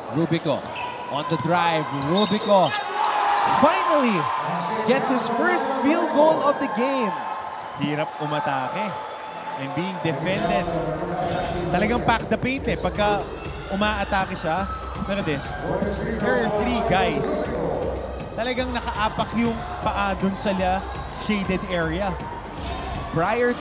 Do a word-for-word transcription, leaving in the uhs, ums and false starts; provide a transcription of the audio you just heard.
Rubico on the drive. Rubico finally gets his first field goal of the game. Hirap umatake and being defended. Talagang pack the paint eh. Pagka umaatake siya, look at this. There are three guys. Talagang nakaapak yung paa dun sa shaded area. Prior